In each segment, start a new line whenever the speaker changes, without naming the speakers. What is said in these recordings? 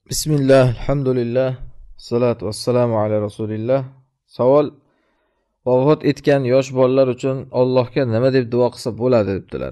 Bismillah, alhamdulillah, salatu vassalamu ala rasulillah. Savol: vafot etgan yosh bolalar uchun Allohga nima deb duo qilsa bo'ladi debdilar.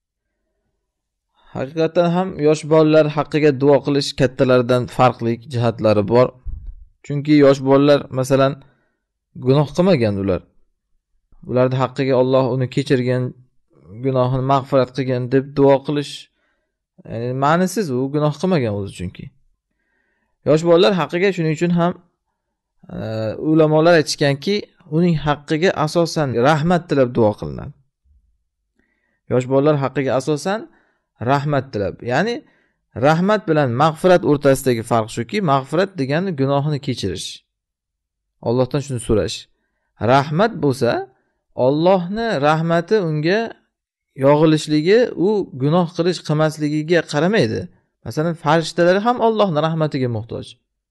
Haqiqatan ham yosh bolalar haqqiga duo qilish kattalaridan farqli jihatlari bor. Chunki yosh bolalar masalan gunoh qilmagan ular. Ularning haqqiga Alloh uni kechirgan, gunohini mag'firat qilgan deb duo qilish ma'nisiz, u gunoh qilmagan o'zi chunki. Yosh bolalar haqqiga shuning uchun ham ulamolar aytishganki, uning haqqiga asosan rahmat tilab duo qilinadi. Yosh bolalar haqqiga asosan rahmat tilab, ya'ni rahmat bilan mag'firat o'rtasidagi farq shuki, mag'firat degani gunohini kechirish. Allohdan shuni so'rash. Rahmat bo'lsa, Allohni rahmati unga yog'ilishligi, u gunoh qilmasligiga qaramaydi. Masalan, farishtalar ham Allohning rahmatiga muhtoj.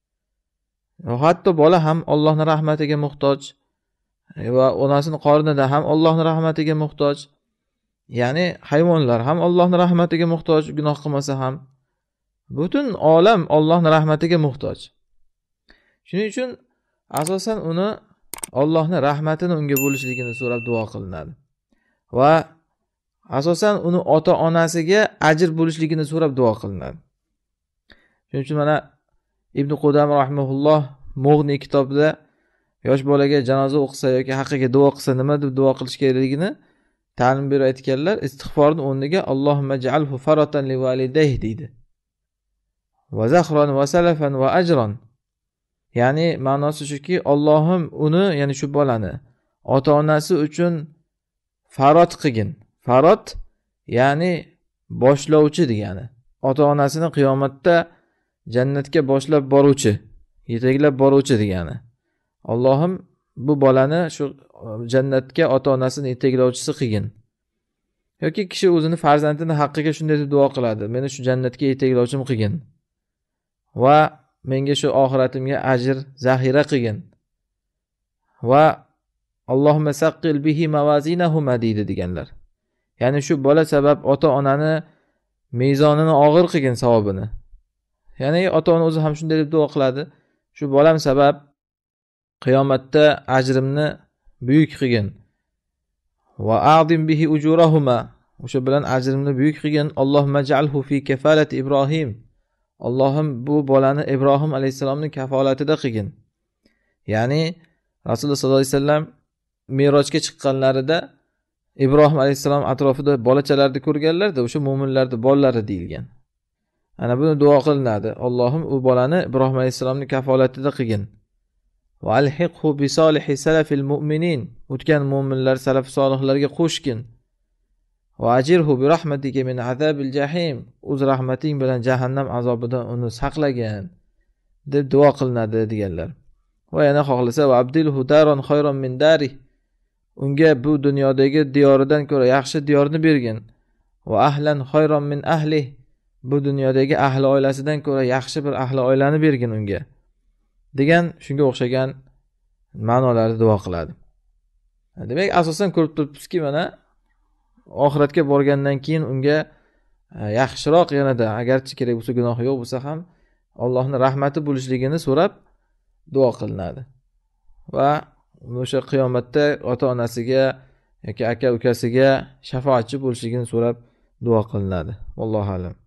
Hatto bola ham Allohning rahmatiga muhtoj va onasining qornida ham Allohning rahmatiga muhtoj. Ya'ni hayvonlar ham Allohning rahmatiga muhtoj, gunoh qilmasa ham. Butun olam Allohning rahmatiga muhtoj. Shuning uchun asosan uni Allohning rahmatini unga bo'lishligini so'rab duo qilinadi. Va asosan uni ota-onasiga ajr bo'lishligini so'rab duo qilinadi. Shuning uchun mana Ibn Qudam rahimahulloh Mughni kitobida yosh bolaga janoza o'qisa yoki haqqiga duo qilsa nima deb duo qilish kerakligini ta'lim berib aytganlar. Istig'forning o'rniga Allohumma ja'alhu faratan li validayhi deydi. Va zakhran va salafan va ajran. Ya'ni ma'nosi shuki, Allohim uni, ya'ni shu bolani ota-onasi uchun farot qilgin. Farot ya'ni boshlovchi degani. Ota-onasini qiyomatda jannatga boshlab boruvchi, yetaklab boruvchi degani. Allohim bu bolani shu jannatga ota-onasini yetaklovchisi qilgin. Yoki kishi o'zini farzandini haqqiga shunday deb duo qiladi: meni shu jannatga yetaklovchim qilgin va menga shu oxiratimga ajr zaxira qilgin. Va Allohumma saqqil bihi mawazinahuma deydi deganlar. Ya'ni shu bola sabab ota-onani mezonini og'ir qilgin, savobini. Ya'ni ota-ona o'zi ham shunday deb duo qiladi: shu bolam sabab qiyomatda ajrimni buyuk qilgin. Va a'zim bihi ujurahuma, o'sha bilan ajrimni buyuk qilgin. Allohumma ja'alhu fi kafalati Ibrohim. Allohim bu bolani Ibrohim alayhisalomning kafolatida qilgin. Ya'ni Rasululloh sollallohu alayhi vasallam Mirojga chiqqanlarida Ibrohim alayhisalom atrofida bolachalarni ko'rganlar-da, o'sha mu'minlarning bolalari deyilgan. Ana buni duo qilinadi. Allohim u bolani Ibrohim alayhisalomning kafolatida qilgin. Va alhiqhu bi solihi salafil mu'minin. O'tgan mu'minlar, salaf solihlarga qo'shgin. Va ajirhu bi rahmatika min azabil jahim. O'z rahmating bilan jahannam azobidan uni saqlagan deb duo qilinadi deganlar. Va yana xohlasa va abdilhu daron khayron min darih. Unga bu dunyodagi diyoridan ko'ra yaxshi diyorni bergin. Va ahlan khayron min ahli. Bu dunyodagi ahli oilasidan ko'ra yaxshi bir ahli oilani bergin unga. Degan shunga o'xshagan ma'nolarni duo qiladi. Demak, asosan ko'rib turibmizki, mana oxiratga borgandan keyin unga yaxshiroq yanada, agarchi kerak bo'lsa gunohi yo'q bo'lsa ham Allohning rahmati bo'lishligini so'rab duo qilinadi. Va o'sha qiyomatda ota-onasiga yoki aka-ukasiga shafoatchi bo'lishligini so'rab duo qilinadi. Allohu a'lam.